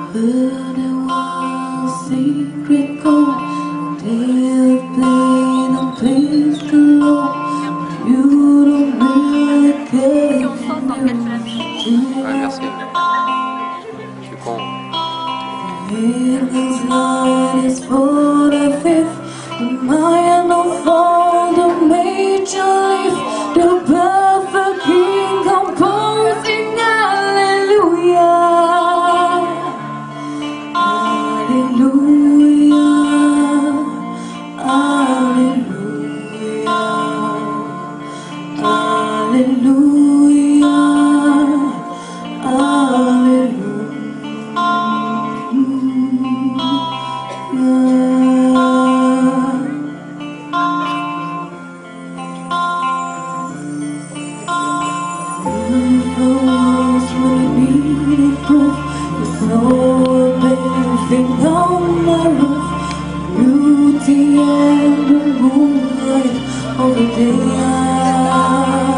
But it was secret code. They have played and placed alone. You don't really care. Ouais, merci. Je suis con. Evening's light is for the fifth. My no fall the major leaf. The perfect king composing hallelujah. Hallelujah. Hallelujah. Hallelujah.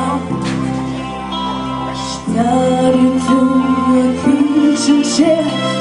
Started to a kitchen chair.